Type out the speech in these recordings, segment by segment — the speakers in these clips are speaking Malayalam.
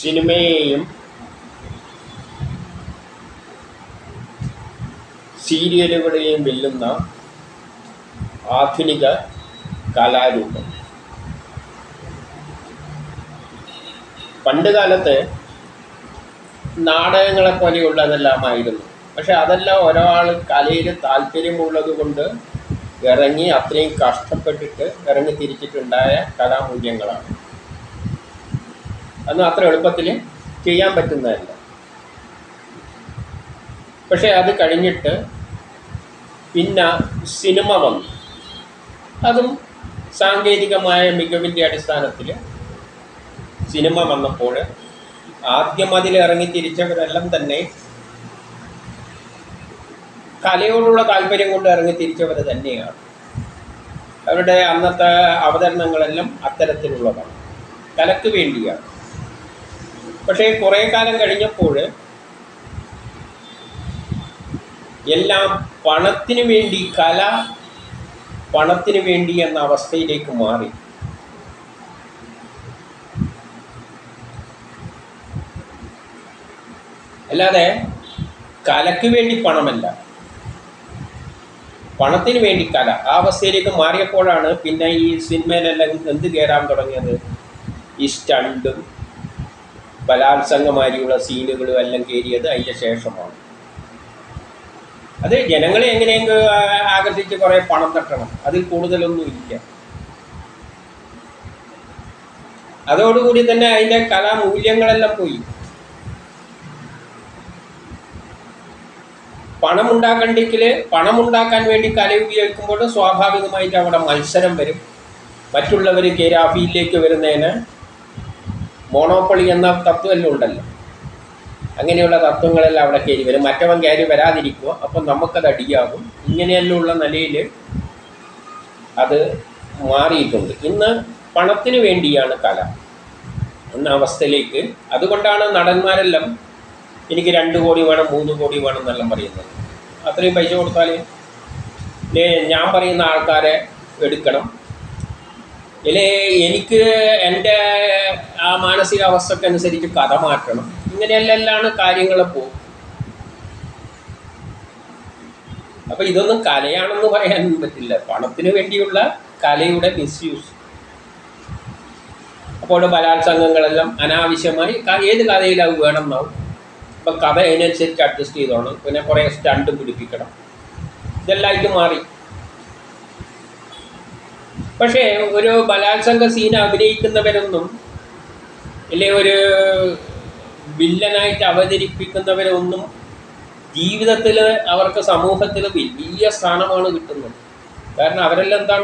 സിനിമയെയും സീരിയലുകളെയും വെല്ലുന്ന ആധുനിക കലാരൂപം. പണ്ട് കാലത്ത് നാടകങ്ങളെ പോലെയുള്ളതെല്ലാമായിരുന്നു. പക്ഷെ അതെല്ലാം ഒരാൾ കലയിൽ താല്പര്യമുള്ളത് കൊണ്ട് ഇറങ്ങി അത്രയും കഷ്ടപ്പെട്ടിട്ട് ഇറങ്ങി തിരിച്ചിട്ടുണ്ടായ കലാമൂല്യങ്ങളാണ്. അന്ന് അത്ര എളുപ്പത്തിൽ ചെയ്യാൻ പറ്റുന്നതല്ല. പക്ഷെ അത് കഴിഞ്ഞിട്ട് പിന്നെ സിനിമ വന്നു. അതും സാങ്കേതികമായ മികവിൻ്റെ അടിസ്ഥാനത്തിൽ സിനിമ വന്നപ്പോൾ ആദ്യം അതിൽ ഇറങ്ങി തിരിച്ചവരെല്ലാം തന്നെ കലയോടുള്ള താല്പര്യം കൊണ്ട് ഇറങ്ങി തിരിച്ചവർ തന്നെയാണ്. അവരുടെ അന്നത്തെ അവതരണങ്ങളെല്ലാം അത്തരത്തിലുള്ളതാണ്, കലക്ക് വേണ്ടിയാണ്. പക്ഷേ കുറേ കാലം കഴിഞ്ഞപ്പോൾ എല്ലാം പണത്തിന് വേണ്ടി, കല പണത്തിന് വേണ്ടി എന്ന അവസ്ഥയിലേക്ക് മാറി. അല്ലാതെ കലയ്ക്ക് വേണ്ടി പണമല്ല, പണത്തിന് വേണ്ടി കല. ആ അവസ്ഥയിലേക്ക് മാറിയപ്പോഴാണ് പിന്നെ ഈ സിനിമയിലെല്ലാം എന്ത് കയറാൻ തുടങ്ങിയത്? ഈ സ്റ്റണ്ടും ബലാത്സംഗമാരിയുള്ള സീനുകളും എല്ലാം കയറിയത് അതിൻ്റെ ശേഷമാണ്. അത് ജനങ്ങളെ എങ്ങനെയെങ്കിലും ആകർഷിച്ച് കുറേ പണം തട്ടണം, അതിൽ കൂടുതലൊന്നും ഇല്ല. അതോടുകൂടി തന്നെ അതിൻ്റെ കലാമൂല്യങ്ങളെല്ലാം പോയി. പണമുണ്ടാക്കണ്ടെങ്കിൽ പണമുണ്ടാക്കാൻ വേണ്ടി കല ഉപയോഗിക്കുമ്പോൾ സ്വാഭാവികമായിട്ട് അവിടെ മത്സരം വരും. മറ്റുള്ളവർ കയറി ആ ഫീൽഡിലേക്ക് വരുന്നതിന് മോണോപ്പൊളി എന്ന തത്വമെല്ലാം ഉണ്ടല്ലോ, അങ്ങനെയുള്ള തത്വങ്ങളെല്ലാം അവിടെ കയറി വരും. മറ്റവൻ കയറി വരാതിരിക്കുക, അപ്പം നമുക്കത് അടിയാകും. ഇങ്ങനെയെല്ലാം ഉള്ള നിലയിൽ അത് മാറിയിട്ടുണ്ട്. ഇന്ന് പണത്തിന് വേണ്ടിയാണ് കല എന്ന അവസ്ഥയിലേക്ക്. അതുകൊണ്ടാണ് നടന്മാരെല്ലാം എനിക്ക് 2 കോടി വേണം, 3 കോടി വേണം എന്നെല്ലാം പറയുന്നത്. അത്രയും പൈസ കൊടുത്താൽ ഞാൻ പറയുന്ന ആൾക്കാരെ എടുക്കണം, ഇല്ലേ എനിക്ക് എൻ്റെ ആ മാനസികാവസ്ഥക്കനുസരിച്ച് കഥ മാറ്റണം. ഇങ്ങനെയെല്ലാം കാര്യങ്ങൾ പോകും. അപ്പം ഇതൊന്നും കലയാണെന്ന് പറയാൻ പറ്റില്ല. പണത്തിന് വേണ്ടിയുള്ള കലയുടെ മിസ്യൂസ്. അപ്പോൾ ബലാത്സംഗങ്ങളെല്ലാം അനാവശ്യമായി ഏത് കഥയിലാവും വേണം എന്നാവും. അപ്പം കഥ അതിനനുസരിച്ച് അഡ്ജസ്റ്റ് ചെയ്തോണം. പിന്നെ കുറേ സ്റ്റണ്ട് പിടിപ്പിക്കണം. ഇതെല്ലാമായിട്ട് മാറി. പക്ഷേ ഒരു ബലാത്സംഗ സീൻ അഭിനയിക്കുന്നവരൊന്നും, ഇല്ലേ ഒരു വില്ലനായിട്ട് അവതരിപ്പിക്കുന്നവരൊന്നും ജീവിതത്തിൽ അവർക്ക് സമൂഹത്തിൽ വലിയ സ്ഥാനമാണ് കിട്ടുന്നത്. കാരണം അവരെല്ലാം എന്താണ്?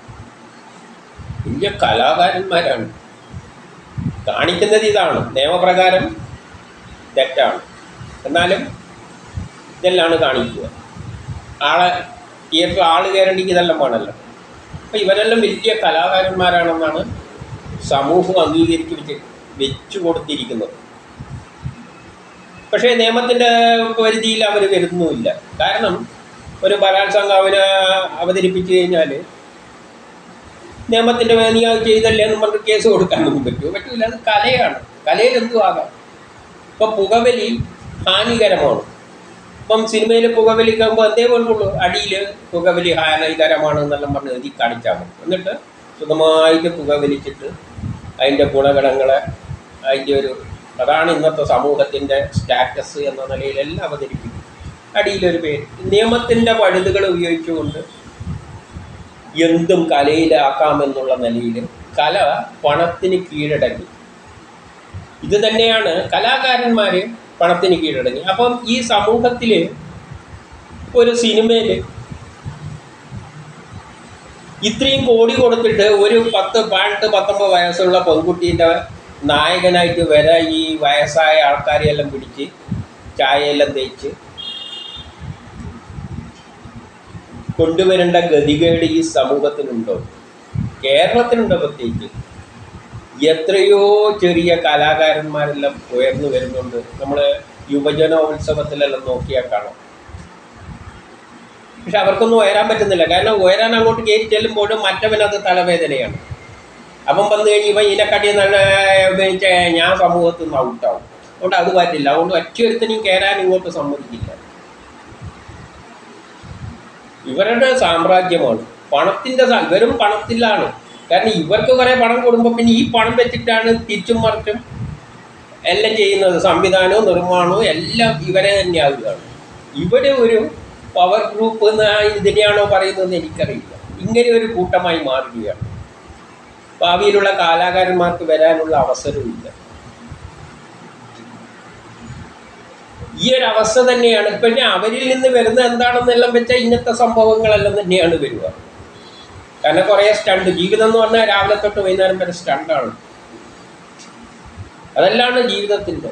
വലിയ കലാകാരന്മാരാണ്. കാണിക്കുന്നത് ഇതാണ്, നിയമപ്രകാരം തെറ്റാണ്, എന്നാലും ഇതെല്ലാം കാണിക്കുക. തിയേറ്ററിൽ ആൾ കയറേണ്ടെങ്കിൽ ഇതെല്ലാം വേണമല്ലോ. അപ്പം ഇവരെല്ലാം വലിയ കലാകാരന്മാരാണെന്നാണ് സമൂഹം അംഗീകരിച്ച് വെച്ചു കൊടുത്തിരിക്കുന്നത്. പക്ഷേ നിയമത്തിൻ്റെ പരിധിയിൽ അവർ വരുന്നുമില്ല. കാരണം ഒരു ബലാത്സംഗം അവതരിപ്പിച്ചു കഴിഞ്ഞാൽ നിയമത്തിൻ്റെ നീ അത് ചെയ്തല്ലേ എന്ന് പറഞ്ഞ് കേസ് കൊടുക്കാനൊന്നും പറ്റില്ല. അത് കലയാണ്, കലയിൽ എന്തും ആകാം. ഇപ്പം പുകവലി ഹാനികരമാണ്. ഇപ്പം സിനിമയിൽ പുകവലിക്കുമ്പോൾ എന്തേ കൊണ്ടുള്ളൂ, അടിയിൽ പുകവലി ഹാനികരമാണ് എന്നെല്ലാം പറഞ്ഞ് എഴുതി കാണിച്ചാൽ മതി. എന്നിട്ട് സുഖമായിട്ട് പുകവലിച്ചിട്ട് അതിൻ്റെ ഗുണഗണങ്ങളെ, അതിൻ്റെ ഒരു, അതാണ് ഇന്നത്തെ സമൂഹത്തിൻ്റെ സ്റ്റാറ്റസ് എന്ന നിലയിലെല്ലാം അവതരിപ്പിക്കും. അടിയിലൊരു പേര്. നിയമത്തിൻ്റെ പഴുതുകൾ ഉപയോഗിച്ചുകൊണ്ട് എന്തും കലയിലാക്കാമെന്നുള്ള നിലയിൽ കല പണത്തിന് കീഴടങ്ങി. ഇത് തന്നെയാണ് കലാകാരന്മാർ പണത്തിന് കീഴടങ്ങി. അപ്പം ഈ സമൂഹത്തിൽ ഒരു സിനിമയിൽ ഇത്രയും കോടി കൊടുത്തിട്ട് ഒരു 18-19 വയസ്സുള്ള പെൺകുട്ടീൻ്റെ നായകനായിട്ട് വരെ ഈ വയസ്സായ ആൾക്കാരെയെല്ലാം പിടിച്ച് ചായയെല്ലാം തേച്ച് കൊണ്ടുവരേണ്ട ഗതികേട് ഈ സമൂഹത്തിനുണ്ടോ? കേരളത്തിനുണ്ടോ? പ്രത്യേകിച്ച് എത്രയോ ചെറിയ കലാകാരന്മാരെല്ലാം ഉയർന്നു വരുന്നുണ്ട്. നമ്മൾ യുവജനോത്സവത്തിലെല്ലാം നോക്കിയാൽ കാണാം. പക്ഷെ അവർക്കൊന്നും ഉയരാൻ പറ്റുന്നില്ല. കാരണം ഉയരാൻ അങ്ങോട്ട് കയറി ചെല്ലുമ്പോഴും മറ്റവനത് തലവേദനയാണ്. അപ്പം വന്നു കഴിഞ്ഞ് ഇവ ഇതിനെക്കാട്ടി നല്ല ഉപയോഗിച്ച ഞാൻ സമൂഹത്തിൽ നിന്ന് ഔട്ടാവും. അതുകൊണ്ട് അത് പറ്റില്ല. അതുകൊണ്ട് ഒറ്റയൊരുത്തനെയും കയറാൻ ഇങ്ങോട്ട് സമ്മതിക്കില്ല. ഇവരുടെ സാമ്രാജ്യമാണ് പണത്തിൻ്റെ. ഇവരും പണത്തിലാണ്. കാരണം ഇവർക്ക് കുറേ പണം കൊടുക്കുമ്പോൾ പിന്നെ ഈ പണം വെച്ചിട്ടാണ് തിരിച്ചും മറിച്ചും എല്ലാം ചെയ്യുന്നത്. സംവിധാനവും നിർമ്മാണവും എല്ലാം ഇവരെ തന്നെയാവുകയാണ്. ഇവിടെ ഒരു പവർ ഗ്രൂപ്പ് എന്ന് ഇതിനെയാണോ പറയുന്നതെന്ന് എനിക്കറിയില്ല. ഇങ്ങനെ ഒരു കൂട്ടമായി മാറുകയാണ്. ഭാവിയിലുള്ള കലാകാരന്മാർക്ക് വരാനുള്ള അവസരമില്ല. ഈ ഒരു അവസ്ഥ തന്നെയാണ്. പിന്നെ അവരിൽ നിന്ന് വരുന്ന എന്താണെന്നെല്ലാം വെച്ചാൽ ഇന്നത്തെ സംഭവങ്ങളെല്ലാം തന്നെയാണ് വരിക. കാരണം കുറേ സ്റ്റണ്ട്. ജീവിതം എന്ന് പറഞ്ഞാൽ രാവിലെ തൊട്ട് വൈകുന്നേരം വരെ സ്റ്റണ്ടാണ്. അതെല്ലാണ് ജീവിതത്തിൻ്റെ.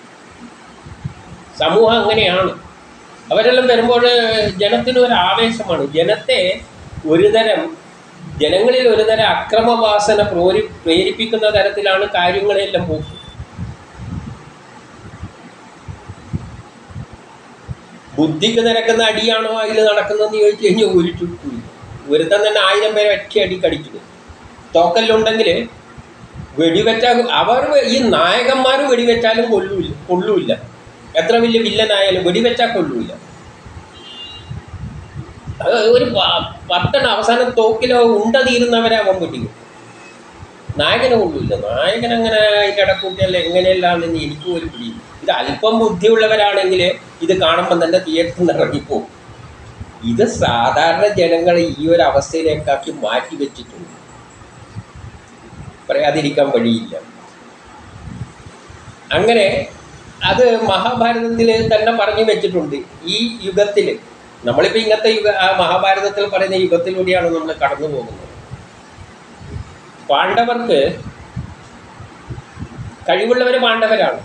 സമൂഹം അങ്ങനെയാണ്. അവരെല്ലാം വരുമ്പോൾ ജനത്തിന് ഒരു ആവേശമാണ്. ജനത്തെ ജനങ്ങളിൽ ഒരുതരം അക്രമവാസന പ്രേരിപ്പിക്കുന്ന തരത്തിലാണ് കാര്യങ്ങളെല്ലാം പോകുന്നത്. ബുദ്ധിക്ക് നിരക്കുന്ന അടിയാണോ അതിൽ നടക്കുന്നതെന്ന് ചോദിച്ചു കഴിഞ്ഞാൽ ഒരു ചുറ്റുമില്ല. ഒരുത്തൻ തന്നെ 1000 പേരെ ഒറ്റ അടി കടിച്ചു. തോക്കല്ലുണ്ടെങ്കിൽ വെടിവെച്ചാൽ ഈ നായകന്മാർ വെടിവെച്ചാലും കൊള്ളൂല്ല. എത്ര വലിയ വില്ലനായാലും വെടിവെച്ചാൽ കൊള്ളൂല്ല. അത് ഒരു 10 അവസാനം തോക്കിലോ തീരുന്നവരെ അവൻ വെട്ടിക്കും. നായകനെ കൊള്ളൂല്ല. നായകൻ അങ്ങനെ അതിൻ്റെ ഇടക്കൂട്ടിയല്ല എങ്ങനെയല്ലാണെന്ന് എനിക്കും ഒരു പിടി. ഇത് അല്പം ബുദ്ധിയുള്ളവരാണെങ്കിൽ ഇത് കാണുമ്പോൾ തന്നെ തിയേറ്ററിൽ നിന്ന് ഇറങ്ങിപ്പോകും. ഇത് സാധാരണ ജനങ്ങളെ ഈ ഒരു അവസ്ഥയിലേക്കാക്കി മാറ്റി വെച്ചിട്ടുണ്ട്. പറയാതിരിക്കാൻ വഴിയില്ല. അങ്ങനെ അത് മഹാഭാരതത്തിൽ തന്നെ പറഞ്ഞു വെച്ചിട്ടുണ്ട്. ഈ യുഗത്തിൽ നമ്മളിപ്പോൾ ഇങ്ങനത്തെ മഹാഭാരതത്തിൽ പറയുന്ന യുഗത്തിലൂടെയാണ് നമ്മൾ കടന്നു പോകുന്നത്. പാണ്ഡവർക്ക് കഴിവുള്ളവർ പാണ്ഡവരാണ്.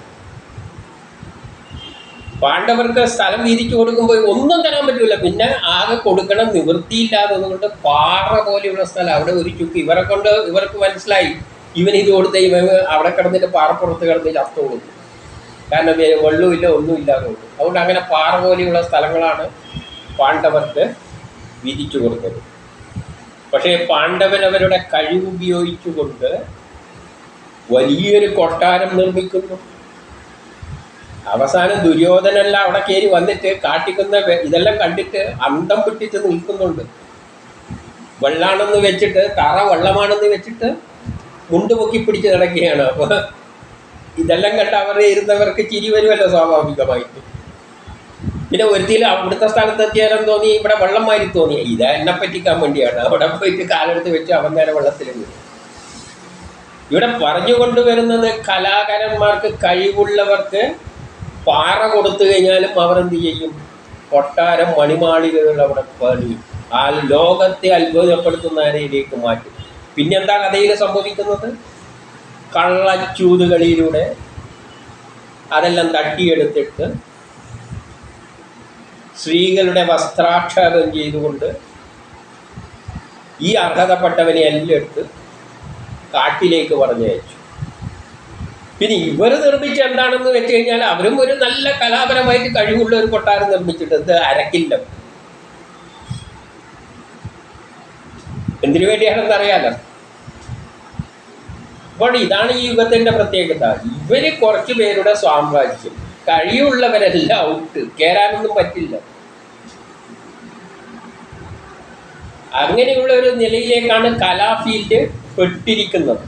പാണ്ഡവർക്ക് സ്ഥലം വീതിച്ചു കൊടുക്കുമ്പോൾ ഒന്നും തരാൻ പറ്റില്ല. പിന്നെ ആകെ കൊടുക്കണം നിവൃത്തിയില്ലാത്തതുകൊണ്ട് പാറ പോലെയുള്ള സ്ഥലം അവിടെ ഒരു ചുക്ക് ഇവർക്ക് മനസ്സിലായി ഇവൻ ഇത് കൊടുത്ത ഇവൻ അവിടെ കിടന്നിട്ട് പാറപ്പുറത്ത് കിടന്നിട്ട് അത്തോളും. കാരണം വെള്ളമില്ല ഒന്നുമില്ലാതെ കൊണ്ട്. അതുകൊണ്ട് അങ്ങനെ പാറ പോലെയുള്ള സ്ഥലങ്ങളാണ് പാണ്ഡവർക്ക് വീതിച്ചു കൊടുത്തത്. പക്ഷേ പാണ്ഡവരവരുടെ കഴിവുപയോഗിച്ചുകൊണ്ട് വലിയൊരു കൊട്ടാരം നിർമ്മിക്കുന്നു. അവസാനം ദുര്യോധനെല്ലാം അവിടെ കയറി വന്നിട്ട് കാട്ടിക്കുന്ന ഇതെല്ലാം കണ്ടിട്ട് അന്തം വിട്ടിട്ട് നിൽക്കുന്നുണ്ട്. വെള്ളാണെന്ന് വെച്ചിട്ട് തറ വെള്ളമാണെന്ന് വെച്ചിട്ട് മുണ്ട് പൊക്കി പിടിച്ച് നടക്കുകയാണ്. അപ്പോൾ ഇതെല്ലാം കണ്ട് അവരുടെ ഇരുന്നവർക്ക് ചിരി വരുമല്ലോ സ്വാഭാവികമായിട്ട്. പിന്നെ ഒരുത്തിയിൽ അവിടുത്തെ സ്ഥലത്തെത്തിയാലും തോന്നി ഇവിടെ വെള്ളം മാറി തോന്നി ഇത് എന്നെ പറ്റിക്കാൻ വേണ്ടിയാണ്. അവിടെ പോയിട്ട് കാലെടുത്ത് വെച്ച് അവൻ നേരെ വെള്ളത്തിൽ വീഴും. ഇവിടെ പറഞ്ഞു കൊണ്ടുവരുന്നത് കലാകാരന്മാർക്ക് കഴിവുള്ളവർക്ക് പാറ കൊടുത്തു കഴിഞ്ഞാലും അവർ എന്ത് ചെയ്യും? കൊട്ടാരം മണിമാളികകൾ അവിടെ പണിയും. ആ ലോകത്തെ അത്ഭുതപ്പെടുത്തുന്നതിലേക്ക് മാറ്റും. പിന്നെന്താ കഥയിൽ സംഭവിക്കുന്നത്? കള്ളച്ചൂതുകളിലൂടെ അതെല്ലാം തട്ടിയെടുത്തിട്ട് സ്ത്രീകളുടെ വസ്ത്രാക്ഷേപം ചെയ്തുകൊണ്ട് ഈ അർഹതപ്പെട്ടവനെ എല്ലാം എടുത്ത് കാട്ടിലേക്ക് പറഞ്ഞയച്ചു. പിന്നെ ഇവർ നിർമ്മിച്ച എന്താണെന്ന് വെച്ച് കഴിഞ്ഞാൽ അവരും ഒരു നല്ല കലാപരമായിട്ട് കഴിവുള്ള ഒരു കൊട്ടാരം നിർമ്മിച്ചിട്ട് ഇത് അരക്കില്ല. എന്തിനു വേണ്ടിയാണെന്ന് അറിയാലോ. അപ്പോൾ ഇതാണ് ഈ യുഗത്തിൻ്റെ പ്രത്യേകത. ഇവർ കുറച്ച് പേരുടെ സാമ്രാജ്യം. കഴിവുള്ളവരെല്ലാം ഔട്ട്, കയറാനൊന്നും പറ്റില്ല. അങ്ങനെയുള്ള ഒരു നിലയിലേക്കാണ് കലാ ഫീൽഡ് പെട്ടിരിക്കുന്നത്.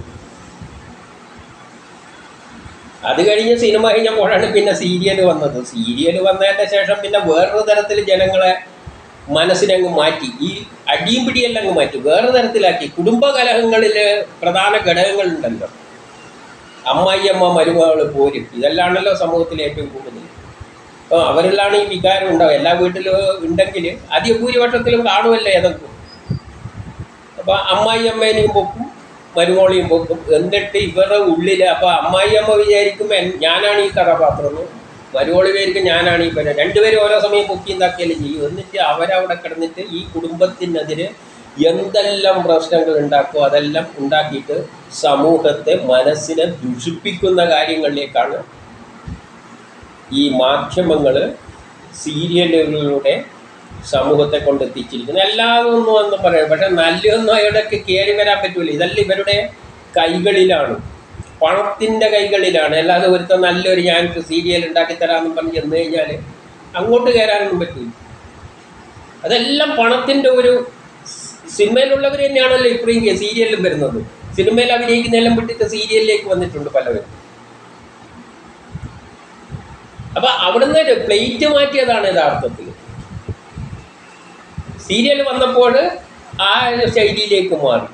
അത് കഴിഞ്ഞ് സിനിമ കഴിഞ്ഞപ്പോഴാണ് പിന്നെ സീരിയൽ വന്നത്. സീരിയൽ വന്നതിൻ്റെ ശേഷം പിന്നെ വേറൊരു തരത്തിൽ ജനങ്ങളെ മനസ്സിനങ്ങ് മാറ്റി. ഈ അടിയും പിടിയെല്ലാം അങ്ങ് മാറ്റി, വേറെ തരത്തിലാക്കി. കുടുംബകലഹങ്ങളിൽ പ്രധാന ഘടകങ്ങളുണ്ടല്ലോ, അമ്മായിയമ്മ മരുമകൾ പോരും, ഇതെല്ലാണല്ലോ സമൂഹത്തിൽ ഏറ്റവും കൂടുതൽ. അപ്പോൾ അവരിലാണ് ഈ വികാരം ഉണ്ടാവുക. എല്ലാ വീട്ടിലും ഉണ്ടെങ്കിൽ അധിക ഭൂരിപക്ഷത്തിലും കാണുമല്ലോ ഏതൊക്കെ. അപ്പോൾ അമ്മായിയമ്മേനെയും പൊക്കും മരുമോളെയും പൊക്കും. എന്നിട്ട് ഇവരുടെ ഉള്ളിൽ അപ്പോൾ അമ്മായിയമ്മ വിചാരിക്കും ഞാനാണ് ഈ കഥാപാത്രം എന്ന്, മരുമോളി വിചാരിക്കും ഞാനാണ് ഈ പേര്. രണ്ടുപേരും ഓരോ സമയം പൊക്കി ഉണ്ടാക്കിയാലും ചെയ്യും. എന്നിട്ട് അവരവിടെ കിടന്നിട്ട് ഈ കുടുംബത്തിനെതിരെ എന്തെല്ലാം പ്രശ്നങ്ങൾ ഉണ്ടാക്കുമോ അതെല്ലാം ഉണ്ടാക്കിയിട്ട് സമൂഹത്തെ മനസ്സിനെ ദുഷിപ്പിക്കുന്ന കാര്യങ്ങളിലേക്കാണ് ഈ മാധ്യമങ്ങൾ സീരിയലുകളിലൂടെ സമൂഹത്തെ കൊണ്ടെത്തിച്ചിരിക്കുന്നത്. എല്ലാതൊന്നും എന്ന് പറയും. പക്ഷെ നല്ലൊന്നും ഇവിടേക്ക് കയറി വരാൻ പറ്റൂല. ഇതല്ല ഇവരുടെ കൈകളിലാണ്, പണത്തിൻ്റെ കൈകളിലാണ്. അല്ലാതെ ഒരുത്ത നല്ലൊരു ഞാനൊരു സീരിയൽ ഉണ്ടാക്കിത്തരാമെന്ന് പറഞ്ഞ് ചെന്ന് കഴിഞ്ഞാൽ അങ്ങോട്ട് കയറാനൊന്നും പറ്റില്ല. അതെല്ലാം പണത്തിൻ്റെ ഒരു സിനിമയിലുള്ളവർ തന്നെയാണല്ലോ ഇപ്പോഴും സീരിയലിലും വരുന്നത്. സിനിമയിൽ അഭിനയിക്കുന്നതെല്ലാം വിട്ടിട്ട് സീരിയലിലേക്ക് വന്നിട്ടുണ്ട് പലവരും. അപ്പം അവിടുന്ന് പ്ലേറ്റ് മാറ്റിയതാണ് യഥാർത്ഥത്തിൽ. സീരിയൽ വന്നപ്പോൾ ആ ശൈലിയിലേക്ക് മാറി.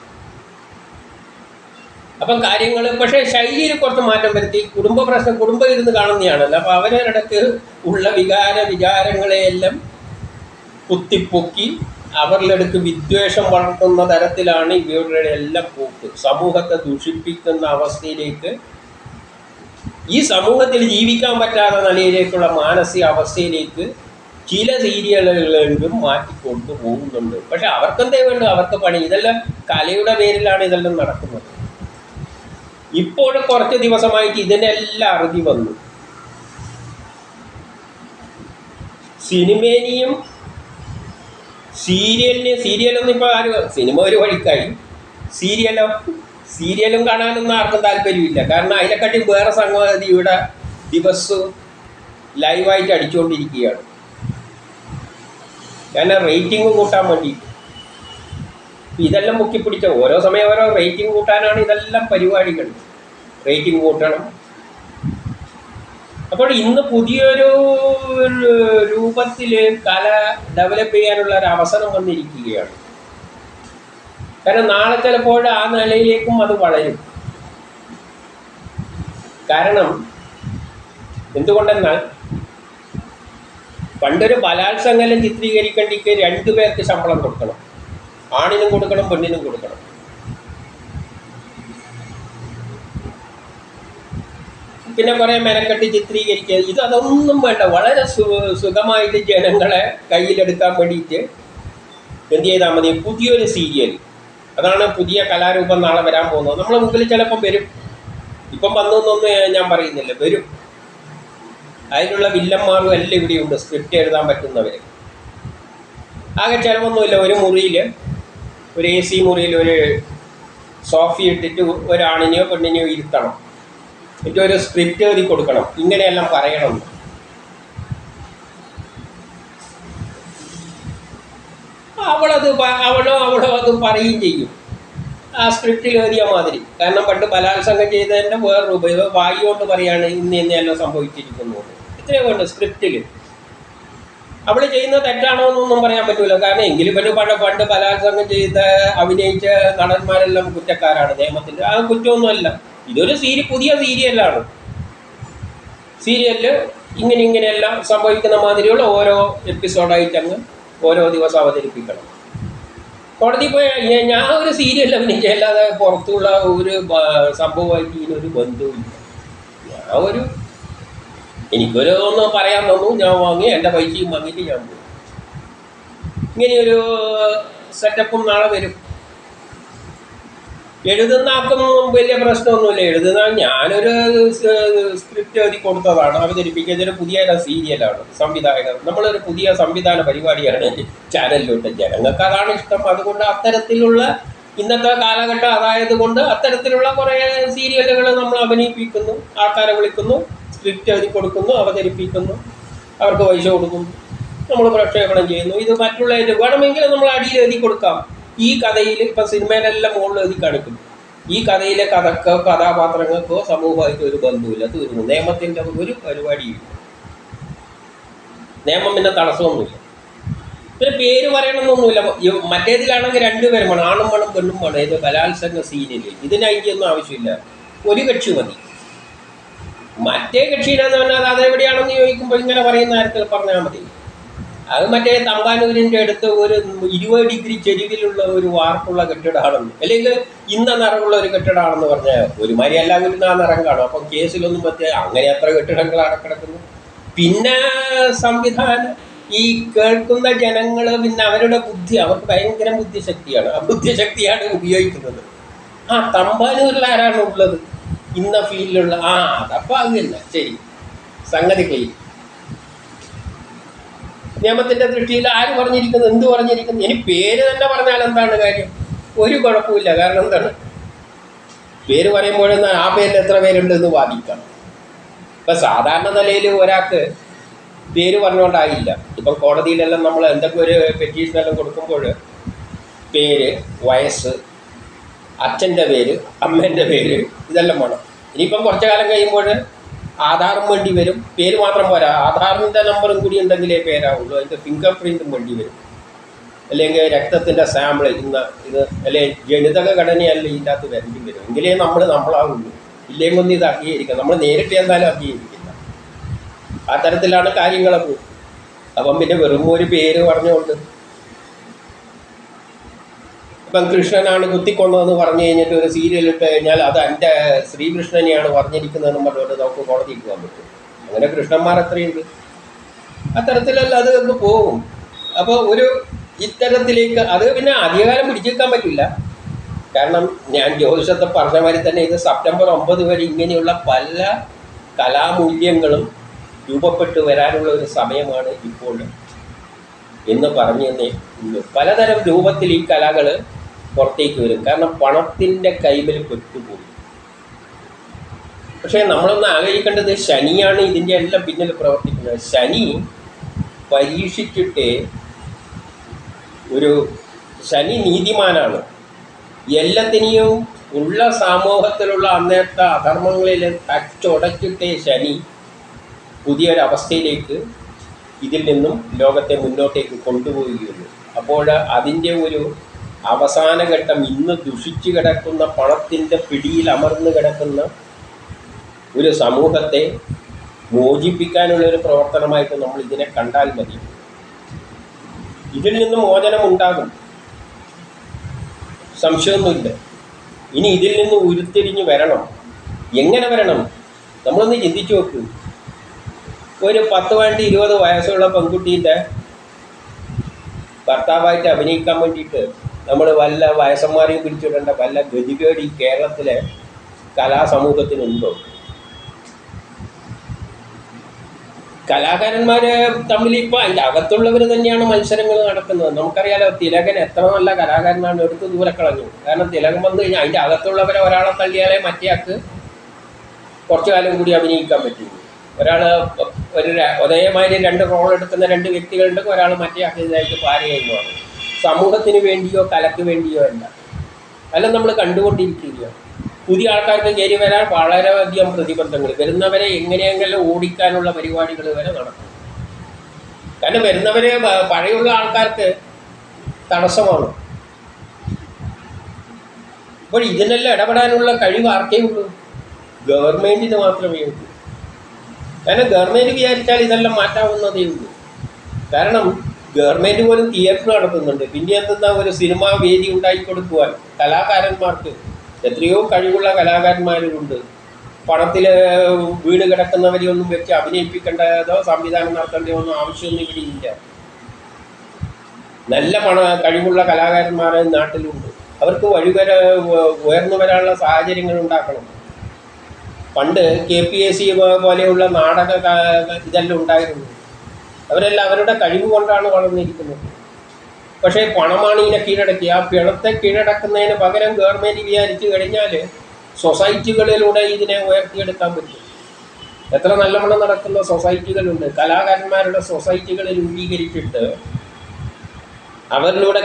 അപ്പം കാര്യങ്ങൾ പക്ഷേ ശൈലിയിൽ കുറച്ച് മാറ്റം വരുത്തി. കുടുംബം ഇരുന്ന് കാണുന്നതാണല്ലോ. അപ്പോൾ അവരവരിടക്ക് ഉള്ള വിചാരങ്ങളെയെല്ലാം കുത്തിപ്പൊക്കി അവരിലെടുക്ക് വിദ്വേഷം വളർത്തുന്ന തരത്തിലാണ് ഇവരുടെ എല്ലാം പോക്ക്. സമൂഹത്തെ ദുഷിപ്പിക്കുന്ന അവസ്ഥയിലേക്ക്, ഈ സമൂഹത്തിൽ ജീവിക്കാൻ പറ്റാത്ത നിലയിലേക്കുള്ള മാനസിക അവസ്ഥയിലേക്ക് ചില സീരിയലുകളെങ്കിലും മാറ്റിക്കൊണ്ടു പോകുന്നുണ്ട്. പക്ഷെ അവർക്കെന്തേ വേണ്ടു? അവർക്ക് പണി. ഇതെല്ലാം കലയുടെ പേരിലാണ് ഇതെല്ലാം നടക്കുന്നത്. ഇപ്പോൾ കുറച്ച് ദിവസമായിട്ട് ഇതിനെല്ലാം അറുതി വന്നു. സിനിമേനെയും സീരിയലൊന്നും ഇപ്പോൾ സിനിമ ഒരു വഴിക്കായി, സീരിയലും കാണാനൊന്നും ആർക്കും താല്പര്യമില്ല. കാരണം അതിനെക്കാട്ടി വേറെ സംഗതി ഇവിടെ ദിവസവും ലൈവായിട്ട് അടിച്ചുകൊണ്ടിരിക്കുകയാണ്. കാരണം റേറ്റിംഗ് കൂട്ടാൻ വേണ്ടിയിട്ട് ഇതെല്ലാം മുക്കിപ്പിടിച്ച ഓരോ സമയം ഓരോ റേറ്റിംഗ് കൂട്ടാനാണ് ഇതെല്ലാം പരിപാടികൾ. റേറ്റിംഗ് കൂട്ടണം. അപ്പോൾ ഇന്ന് പുതിയൊരു രൂപത്തിൽ കല ഡെവലപ്പ് ചെയ്യാനുള്ള ഒരു അവസരം വന്നിരിക്കുകയാണ്. കാരണം നാളെ ചിലപ്പോൾ ആ നിലയിലേക്കും അത് വളരും. കാരണം എന്തുകൊണ്ടെന്നാൽ പണ്ടൊരു ബലാത്സംഗം ചിത്രീകരിക്കേണ്ടിക്ക് 2 പേർക്ക് ശമ്പളം കൊടുക്കണം. ആണിനും കൊടുക്കണം, പെണ്ണിനും കൊടുക്കണം. പിന്നെ കുറേ മെനക്കെട്ട് ചിത്രീകരിക്കുക. അതൊന്നും വേണ്ട. വളരെ സുഖമായിട്ട് ജനങ്ങളെ കയ്യിലെടുക്കാൻ വേണ്ടിയിട്ട് എന്ത് ചെയ്താൽ മതി? പുതിയൊരു സീരിയൽ. അതാണ് പുതിയ കലാരൂപം നാളെ വരാൻ പോകുന്നത്. നമ്മളെ മുമ്പിൽ ചിലപ്പം വരും. ഇപ്പം വന്നൊന്നും ഞാൻ പറയുന്നില്ല, വരും. അതിനുള്ള വില്ലന്മാരും എല്ലാം ഇവിടെയുണ്ട്. സ്ക്രിപ്റ്റ് എഴുതാൻ പറ്റുന്നവർ. ആകെ ചിലവൊന്നുമില്ല. ഒരു മുറിയിൽ, ഒരു AC മുറിയിൽ ഒരു സോഫ ഇട്ടിട്ട് ഒരാണിനെയോ പെണ്ണിനെയോ ഇരുത്തണം. എന്നിട്ട് ഒരു സ്ക്രിപ്റ്റ് എഴുതി കൊടുക്കണം. ഇങ്ങനെയെല്ലാം പറയണം. അവളോ അത് പറയുകയും ചെയ്യും ആ സ്ക്രിപ്റ്റിൽ എഴുതിയ മാതിരി. കാരണം പണ്ട് ബലാത്സംഗം ചെയ്തതിൻ്റെ വേറൊരു വായു കൊണ്ട് പറയാണ് ഇന്നെല്ലാം സംഭവിച്ചിരിക്കുന്നു. ഇത്രയേ വേണ്ട സ്ക്രിപ്റ്റിൽ. അവൾ ചെയ്യുന്നത് തെറ്റാണോ എന്നൊന്നും പറയാൻ പറ്റില്ല. കാരണം എങ്കിലും പണ്ട് ബലാത്സംഗം ചെയ്ത് അഭിനയിച്ച നടന്മാരെല്ലാം കുറ്റക്കാരാണ് നിയമത്തിൻ്റെ. ആ കുറ്റമൊന്നുമല്ല. ഇതൊരു പുതിയ സീരിയലാണ്. സീരിയലിൽ ഇങ്ങനെയെല്ലാം സംഭവിക്കുന്ന മാതിരിയുള്ള ഓരോ എപ്പിസോഡായിട്ട് അങ്ങ് ഓരോ ദിവസം അവതരിപ്പിക്കണം. കോടതി പോയി ഞാൻ ഒരു സീരിയൽ അഭിനയിച്ച, അല്ലാതെ പുറത്തുള്ള ഒരു സംഭവമായിട്ട് ഇതിനൊരു ബന്ധവുമില്ല. എനിക്കൊരു ഒന്ന് പറയാൻ തന്നു, ഞാൻ വാങ്ങി, എൻ്റെ പൈസയും വാങ്ങിയിട്ട് ഞാൻ പോയി. ഇങ്ങനെയൊരു സെറ്റപ്പും നാളെ വരും. എഴുതുന്ന ആർക്കും വലിയ പ്രശ്നമൊന്നുമില്ല. എഴുതുന്ന ഞാനൊരു സ്ക്രിപ്റ്റ് എഴുതി കൊടുത്തതാണ്, അവതരിപ്പിക്കുക. ഇതൊരു പുതിയ സീരിയലാണ്. സംവിധായകർ, നമ്മളൊരു പുതിയ സംവിധാന പരിപാടിയാണ് ചാനലിലോട്ട്. ജനങ്ങൾക്ക് അതാണ് ഇഷ്ടം. അതുകൊണ്ട് അത്തരത്തിലുള്ള ഇന്നത്തെ കാലഘട്ടം അതായത് കൊണ്ട് അത്തരത്തിലുള്ള കുറേ സീരിയലുകൾ നമ്മൾ അഭിനയിപ്പിക്കുന്നു. ആൾക്കാരെ വിളിക്കുന്നു, സ്ക്രിപ്റ്റ് എഴുതി കൊടുക്കുന്നു, അവതരിപ്പിക്കുന്നു, അവർക്ക് പൈസ കൊടുക്കുന്നു, നമ്മൾ പ്രക്ഷേപണം ചെയ്യുന്നു. ഇത് മറ്റുള്ളതിൻ്റെ വേണമെങ്കിൽ നമ്മൾ അടിയിൽ എഴുതി കൊടുക്കാം. ഈ കഥയിൽ ഇപ്പം സിനിമയിലെല്ലാം മുകളിൽ എഴുതി കാണിക്കും. ഈ കഥയിലെ കഥാപാത്രങ്ങൾക്കോ സമൂഹമായിട്ട് ഒരു ബന്ധമില്ല, തീർന്നു. നിയമത്തിൻ്റെ ഒരു പരിപാടിയില്ല. നിയമം പിന്നെ തടസ്സമൊന്നുമില്ല. പിന്നെ പേര് പറയണമെന്നൊന്നുമില്ല. മറ്റേതിലാണെങ്കിൽ 2 പേരും വേണം, ആണും വേണം പെണ്ണും വേണം. ഇത് ബലാത്സംഗ സീരിയലിൽ ഇതിനൊന്നും ആവശ്യമില്ല, ഒരു കക്ഷി മതി. മറ്റേ കക്ഷിയിലെന്ന് പറഞ്ഞാൽ അതെവിടെയാണെന്ന് ചോദിക്കുമ്പോൾ ഇങ്ങനെ പറയുന്ന കാര്യത്തിൽ പറഞ്ഞാൽ മതി. അത് മറ്റേ തമ്പാനൂരിൻ്റെ അടുത്ത് ഒരു 20 ഡിഗ്രി ചെരിവിലുള്ള ഒരു വാർപ്പുള്ള കെട്ടിടമാണെന്ന്, അല്ലെങ്കിൽ ഇന്ന നിറമുള്ള ഒരു കെട്ടിടമാണെന്ന് പറഞ്ഞാൽ ഒരു മാതിരി എല്ലാവരും ആ നിറം കാണും. അപ്പം കേസിലൊന്നും പറ്റിയ അങ്ങനെ എത്ര കെട്ടിടങ്ങളാണ് കിടക്കുന്നത്. പിന്നെ സംവിധാനം, ഈ കേൾക്കുന്ന ജനങ്ങൾ പിന്നെ അവരുടെ ബുദ്ധി, അവർക്ക് ഭയങ്കര ബുദ്ധിശക്തിയാണ്. ആ ബുദ്ധിശക്തിയാണ് ഉപയോഗിക്കുന്നത്. തമ്പാനൂരിൽ ആരാണ് ഉള്ളത് ഇന്ന ഫീൽഡിലുള്ള? അതപ്പോൾ അങ്ങല്ല, ശരി, സംഗതി ക്ലീൻ. നിയമത്തിൻ്റെ ദൃഷ്ടിയിൽ ആര് പറഞ്ഞിരിക്കുന്നു, എന്ത് പറഞ്ഞിരിക്കുന്നു? ഇനി പേര് തന്നെ പറഞ്ഞാൽ എന്താണ് കാര്യം? ഒരു കുഴപ്പമില്ല. കാരണം എന്താണ്, പേര് പറയുമ്പോഴെന്ന് ആ പേരിൽ എത്ര പേരുണ്ടെന്ന് വാദിക്കാം. ഇപ്പം സാധാരണ നിലയിൽ ഒരാൾക്ക് പേര് പറഞ്ഞുകൊണ്ടായില്ല. ഇപ്പം കോടതിയിലെല്ലാം നമ്മൾ എന്തൊക്കെ ഒരു പെറ്റീഷനെല്ലാം കൊടുക്കുമ്പോൾ പേര്, വയസ്സ്, അച്ഛൻ്റെ പേര്, അമ്മേൻ്റെ പേര്, ഇതെല്ലാം വേണം. ഇനിയിപ്പം കുറച്ചു കാലം കഴിയുമ്പോൾ ആധാറും വേണ്ടി വരും. പേര് മാത്രം പോരാ, ആധാറിൻ്റെ നമ്പറും കൂടി ഉണ്ടെങ്കിലേ പേരാവുള്ളൂ. അതിൻ്റെ ഫിംഗർ പ്രിൻറ്റും വേണ്ടി വരും. അല്ലെങ്കിൽ രക്തത്തിൻ്റെ സാമ്പിൾ ഇത് അല്ലെങ്കിൽ ജനിതക ഘടനയല്ല ഇതിൻ്റെ അകത്ത് വരേണ്ടി വരും. എങ്കിലേ നമ്മളാവുള്ളൂ. ഇല്ലെങ്കിൽ ഒന്ന് ഇത് അംഗീകരിക്കാം. നമ്മൾ നേരിട്ട് എന്തായാലും അംഗീകരിക്കില്ല. ആ തരത്തിലാണ് കാര്യങ്ങളൊക്കെ. അപ്പം പിന്നെ വെറും ഒരു പേര് പറഞ്ഞുകൊണ്ട് ഇപ്പം കൃഷ്ണനാണ് കുത്തിക്കൊണ്ടതെന്ന് പറഞ്ഞു കഴിഞ്ഞിട്ട് ഒരു സീരിയൽ ഇട്ട് കഴിഞ്ഞാൽ അത് എൻ്റെ ശ്രീകൃഷ്ണനെയാണ് പറഞ്ഞിരിക്കുന്നതെന്ന് പറഞ്ഞുകൊണ്ട് നമുക്ക് കോടതിയിൽ പോകാൻ പറ്റും. അങ്ങനെ കൃഷ്ണന്മാർ എത്രയുണ്ട്? അത്തരത്തിലല്ല അത് ഒന്ന് പോകും. അപ്പോൾ ഒരു ഇത്തരത്തിലേക്ക് അത് പിന്നെ അധികകാലം പിടിച്ചെടുക്കാൻ പറ്റില്ല. കാരണം ഞാൻ ജ്യോതിഷത്തെ പറഞ്ഞ മാതിരി തന്നെ ഇത് സെപ്റ്റംബർ 9 വരെ ഇങ്ങനെയുള്ള പല കലാമൂല്യങ്ങളും രൂപപ്പെട്ടു വരാനുള്ള ഒരു സമയമാണ് ഇപ്പോൾ എന്ന് പറഞ്ഞു തന്നെ ഉള്ളൂ. പലതരം രൂപത്തിൽ ഈ കലകൾ പുറത്തേക്ക് വരും. കാരണം പണത്തിൻ്റെ കൈമിൽ പെട്ടുപോയി. പക്ഷേ നമ്മളൊന്ന് ആലോചിക്കേണ്ടത് ശനിയാണ് ഇതിൻ്റെ എല്ലാം പിന്നിൽ പ്രവർത്തിക്കുന്നത്. ശനി പരീക്ഷിച്ചിട്ട് ശനി നീതിമാനാണ്. എല്ലാത്തിനെയും ഉള്ള സമൂഹത്തിലുള്ള അന്നേരത്തെ അധർമ്മങ്ങളിൽ തച്ചുടച്ചിട്ടേ ശനി പുതിയൊരവസ്ഥയിലേക്ക് ഇതിൽ നിന്നും ലോകത്തെ മുന്നോട്ടേക്ക് കൊണ്ടുപോവുകയുള്ളൂ. അപ്പോൾ അതിൻ്റെ ഒരു അവസാന ഘട്ടം ഇന്ന് ദുഷിച്ചു കിടക്കുന്ന പണത്തിൻ്റെ പിടിയിൽ അമർന്നു കിടക്കുന്ന ഒരു സമൂഹത്തെ മോചിപ്പിക്കാനുള്ളൊരു പ്രവർത്തനമായിട്ട് നമ്മൾ ഇതിനെ കണ്ടാൽ മതി. ഇതിൽ നിന്ന് മോചനം ഉണ്ടാകും, സംശയമൊന്നുമില്ല. ഇനി ഇതിൽ നിന്ന് ഉരുത്തിരിഞ്ഞ് വരണം. എങ്ങനെ വരണം? നമ്മളൊന്ന് ചിന്തിച്ചു നോക്കൂ. ഒരു 10-20 വയസ്സുള്ള പെൺകുട്ടീൻ്റെ ഭർത്താവായിട്ട് അഭിനയിക്കാൻ വേണ്ടിയിട്ട് നമ്മൾ വല്ല വയസ്സന്മാരെയും പിടിച്ചിടേണ്ട വല്ല ഗതികേട് ഈ കേരളത്തിലെ കലാസമൂഹത്തിനുണ്ടോ? കലാകാരന്മാർ തമ്മിൽ ഇപ്പോൾ അതിൻ്റെ അകത്തുള്ളവർ തന്നെയാണ് മത്സരങ്ങൾ നടക്കുന്നത്. നമുക്കറിയാലോ, തിലകൻ എത്ര നല്ല കലാകാരനാണ്, എടുത്ത് ദൂരെ കളഞ്ഞു. കാരണം തിലകൻ വന്നു കഴിഞ്ഞാൽ അതിൻ്റെ അകത്തുള്ളവരെ ഒരാളെ തള്ളിയാലേ മറ്റേയാൾക്ക് കുറച്ചു കാലം കൂടി അഭിനയിക്കാൻ പറ്റുള്ളൂ. ഒരാൾ ഒരേമാതിരി 2 റോൾ എടുക്കുന്ന 2 വ്യക്തികളുണ്ടെങ്കിൽ ഒരാൾ മറ്റേ ആക്കിയതായിട്ട് ഭാര്യയായി മാറും. സമൂഹത്തിന് വേണ്ടിയോ കലയ്ക്ക് വേണ്ടിയോ അല്ല നമ്മൾ കണ്ടുകൊണ്ടിരിക്കുക. പുതിയ ആൾക്കാർക്ക് കയറി വരാൻ വളരെയധികം പ്രതിബന്ധങ്ങൾ, വരുന്നവരെ എങ്ങനെയെങ്കിലും ഓടിക്കാനുള്ള പരിപാടികൾ വരെ നടക്കും. കാരണം വരുന്നവരെ പഴയുള്ള ആൾക്കാർക്ക് തടസ്സമാണ്. അപ്പോൾ ഇതിനെല്ലാം ഇടപെടാനുള്ള കഴിവ് ആർക്കേ ഉള്ളൂ? ഗവൺമെൻറ്റിന് മാത്രമേ ഉള്ളൂ. കാരണം ഗവൺമെൻറ് വിചാരിച്ചാൽ ഇതെല്ലാം മാറ്റാവുന്നതേ ഉള്ളൂ. കാരണം ഗവൺമെൻറ് പോലും തിയേറ്റർ നടത്തുന്നുണ്ട്. പിന്നെ എന്തെന്നാ ഒരു സിനിമാ വേദി ഉണ്ടാക്കിക്കൊടുക്കുവാൻ കലാകാരന്മാർക്ക് എത്രയോ കഴിവുള്ള കലാകാരന്മാരുണ്ട്. പണത്തിൽ വീട് കിടക്കുന്നവരെയൊന്നും വെച്ച് അഭിനയിപ്പിക്കേണ്ടതോ സംവിധാനം നടത്തേണ്ടതോ ഒന്നും ആവശ്യമൊന്നും ഇവിടെ ഇല്ല. നല്ല കഴിവുള്ള കലാകാരന്മാർ നാട്ടിലുണ്ട്. അവർക്ക് ഉയർന്നു വരാനുള്ള സാഹചര്യങ്ങൾ ഉണ്ടാക്കണം. പണ്ട് KPSC പോലെയുള്ള നാടക ഇതെല്ലാം ഉണ്ടായിരുന്നു. അവരെല്ലാം അവരുടെ കഴിവ് കൊണ്ടാണ് വളർന്നിരിക്കുന്നത്. പക്ഷേ പണമാണ് ഇതിനെ കീഴടക്കി. ആ പണത്തെ കീഴടക്കുന്നതിന് പകരം ഗവൺമെൻറ് വിചാരിച്ചു കഴിഞ്ഞാൽ സൊസൈറ്റികളിലൂടെ ഇതിനെ ഉയർത്തിയെടുക്കാൻ പറ്റും. എത്ര നല്ലവണ്ണം നടക്കുന്ന സൊസൈറ്റികളുണ്ട്. കലാകാരന്മാരുടെ സൊസൈറ്റികൾ രൂപീകരിച്ചിട്ട് അവരിലൂടെ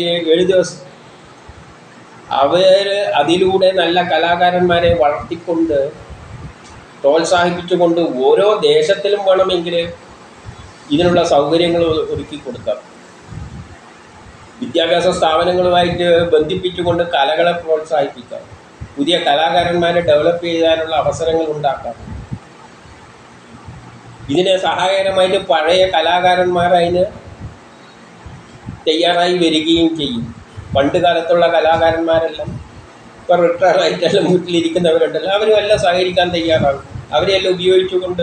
അതിലൂടെ നല്ല കലാകാരന്മാരെ വളർത്തിക്കൊണ്ട് പ്രോത്സാഹിപ്പിച്ചുകൊണ്ട് ഓരോ ദേശത്തിലും വേണമെങ്കിൽ ഇതിനുള്ള സൗകര്യങ്ങൾ ഒരുക്കി കൊടുക്കാം. വിദ്യാഭ്യാസ സ്ഥാപനങ്ങളുമായിട്ട് ബന്ധിപ്പിച്ചുകൊണ്ട് കലകളെ പ്രോത്സാഹിപ്പിക്കാം. പുതിയ കലാകാരന്മാരെ ഡെവലപ്പ് ചെയ്യാനുള്ള അവസരങ്ങൾ ഉണ്ടാക്കാം. ഇതിനെ സഹായകരമായിട്ട് പഴയ കലാകാരന്മാർ അതിന് തയ്യാറായി വരികയും ചെയ്യും. പണ്ട് കാലത്തുള്ള കലാകാരന്മാരെല്ലാം ഇപ്പോൾ റിട്ടയറായിട്ടെല്ലാം വീട്ടിലിരിക്കുന്നവരുണ്ടല്ലോ, അവരും എല്ലാം സഹകരിക്കാൻ തയ്യാറാകും. അവരെല്ലാം ഉപയോഗിച്ചുകൊണ്ട്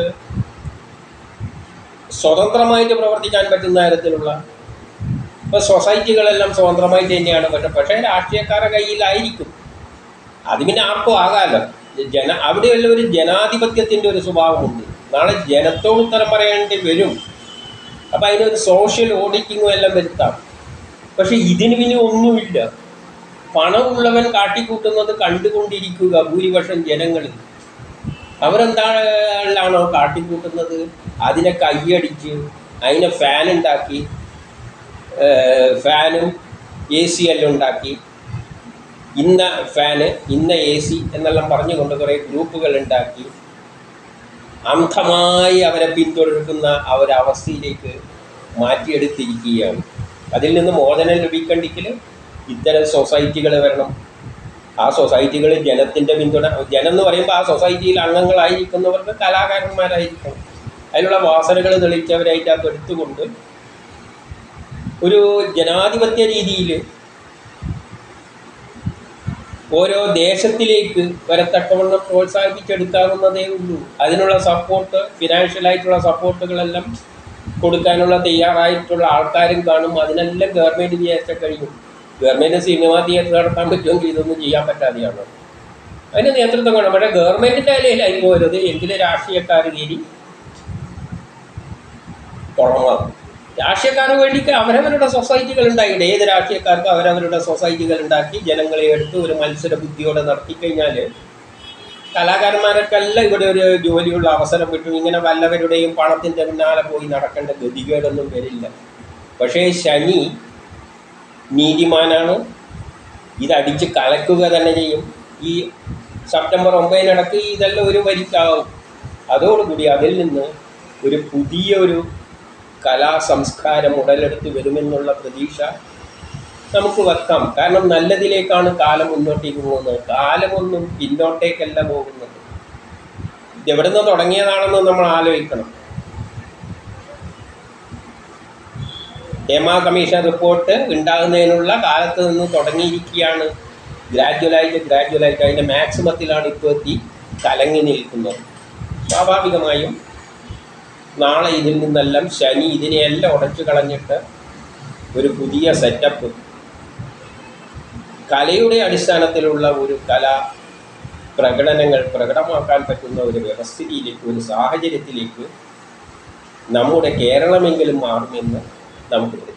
സ്വതന്ത്രമായിട്ട് പ്രവർത്തിക്കാൻ പറ്റുന്ന തരത്തിലുള്ള ഇപ്പോൾ സൊസൈറ്റികളെല്ലാം സ്വതന്ത്രമായിട്ട് തന്നെയാണ് പറ്റുന്നത്. പക്ഷേ രാഷ്ട്രീയക്കാരുടെ കയ്യിലായിരിക്കും. അത് പിന്നെ ആർക്കും ആകാമല്ലോ. അവിടെയുള്ള ഒരു ജനാധിപത്യത്തിൻ്റെ ഒരു സ്വഭാവമുണ്ട്. നാളെ ജനത്തോട് ഉത്തരം പറയേണ്ടി വരും. അപ്പോൾ അതിനൊരു സോഷ്യൽ ഓഡിറ്റിങ്ങും എല്ലാം വരുത്താം. പക്ഷേ ഇതിന് പിന്നെ ഒന്നുമില്ല. പണമുള്ളവൻ കാട്ടിക്കൂട്ടുന്നത് കണ്ടുകൊണ്ടിരിക്കുക ഭൂരിപക്ഷം ജനങ്ങൾ. അവരെന്താണോ കാട്ടിക്കൂട്ടുന്നത് അതിനെ കൈയടിച്ച് അതിനെ ഫാനുണ്ടാക്കി, ഫാനും AC എല്ലാം ഉണ്ടാക്കി, ഇന്ന ഫാന് ഇന്ന AC എന്നെല്ലാം പറഞ്ഞുകൊണ്ട് കുറേ ഗ്രൂപ്പുകൾ ഉണ്ടാക്കി അന്ധമായി അവരെ പിന്തുടരുന്ന ഒരവസ്ഥയിലേക്ക് മാറ്റിയെടുത്തിരിക്കുകയാണ്. അതിൽ നിന്ന് മോചനം ലഭിക്കണ്ടെങ്കിൽ ഇത്തരം സൊസൈറ്റികൾ വരണം. ആ സൊസൈറ്റികൾ ജനത്തിൻ്റെ പിന്തുണ, ജനം എന്ന് പറയുമ്പോൾ ആ സൊസൈറ്റിയിൽ അംഗങ്ങളായിരിക്കുന്നവർക്ക് കലാകാരന്മാരായിരിക്കണം. അതിനുള്ള വാസനകൾ തെളിയിച്ചവരായിട്ട് അത് എടുത്തുകൊണ്ട് ഒരു ജനാധിപത്യ രീതിയിൽ ഓരോ ദേശത്തിലേക്ക് വരത്തക്കവണ്ണം പ്രോത്സാഹിപ്പിച്ചെടുക്കാവുന്നതേ ഉള്ളൂ. അതിനുള്ള സപ്പോർട്ട്, ഫിനാൻഷ്യലായിട്ടുള്ള സപ്പോർട്ടുകളെല്ലാം കൊടുക്കാനുള്ള തയ്യാറായിട്ടുള്ള ആൾക്കാരും കാണും. അതിനെല്ലാം ഗവൺമെൻറ് വിചാരിച്ചാൽ കഴിയും. ഗവൺമെൻറ് സിനിമാ തിയേറ്റർ നടത്താൻ പറ്റുമെങ്കിൽ ഇതൊന്നും ചെയ്യാൻ പറ്റാതെയാണ്. അതിന് നേതൃത്വം വേണം. പക്ഷേ ഗവൺമെൻറ്റിൻ്റെ നിലയിലായി പോരുത്, എങ്കിലും രാഷ്ട്രീയക്കാർ കയറി തുടങ്ങാം. രാഷ്ട്രീയക്കാർക്ക് വേണ്ടിയിട്ട് അവരവരുടെ സൊസൈറ്റികൾ ഉണ്ടാക്കിയിട്ട്, ഏത് രാഷ്ട്രീയക്കാർക്കും അവരവരുടെ സൊസൈറ്റികൾ ഉണ്ടാക്കി ജനങ്ങളെ എടുത്ത് ഒരു മത്സര ബുദ്ധിയോടെ നടത്തിക്കഴിഞ്ഞാൽ കലാകാരന്മാർക്കെല്ലാം ഇവിടെ ഒരു ജോലിയുള്ള അവസരം കിട്ടും. ഇങ്ങനെ വല്ലവരുടെയും പണത്തിൻ്റെ പിന്നാലെ പോയി നടക്കേണ്ട ഗതികേടൊന്നും വരില്ല. പക്ഷേ ശനി നീതിമാനാണ്, ഇതടിച്ച് കലക്കുക തന്നെ ചെയ്യും. ഈ സെപ്റ്റംബർ 9 ഇതെല്ലാം ഒരു വരിക്കാവും. അതോടുകൂടി അതിൽ നിന്ന് ഒരു പുതിയൊരു കലാസംസ്കാരം ഉടലെടുത്ത് വരുമെന്നുള്ള പ്രതീക്ഷ നമുക്ക് വെക്കാം. കാരണം നല്ലതിലേക്കാണ് കാലം മുന്നോട്ടേക്ക് പോകുന്നത്. കാലമൊന്നും പിന്നോട്ടേക്കല്ല പോകുന്നത്. ഇതെവിടെ നിന്ന് തുടങ്ങിയതാണെന്ന് നമ്മൾ ആലോചിക്കണം. ഹേമ കമ്മീഷൻ റിപ്പോർട്ട് ഉണ്ടാകുന്നതിനുള്ള കാലത്ത് നിന്ന് തുടങ്ങിയിരിക്കുകയാണ്. ഗ്രാജുവലായിട്ട് അതിൻ്റെ മാക്സിമത്തിലാണ് ഇപ്പോൾ എത്തി കലങ്ങി നിൽക്കുന്നത്. സ്വാഭാവികമായും നാളെ ഇതിൽ നിന്നെല്ലാം ശനി ഇതിനെയെല്ലാം ഉടച്ചു കളഞ്ഞിട്ട് ഒരു പുതിയ സെറ്റപ്പ്, കലയുടെ അടിസ്ഥാനത്തിലുള്ള ഒരു കലാ പ്രകടനങ്ങൾ പ്രകടമാക്കാൻ പറ്റുന്ന ഒരു വ്യവസ്ഥയിലേക്ക്, ഒരു സാഹചര്യത്തിലേക്ക് നമ്മുടെ കേരളമെങ്കിലും മാറുമെന്ന് നമുക്ക്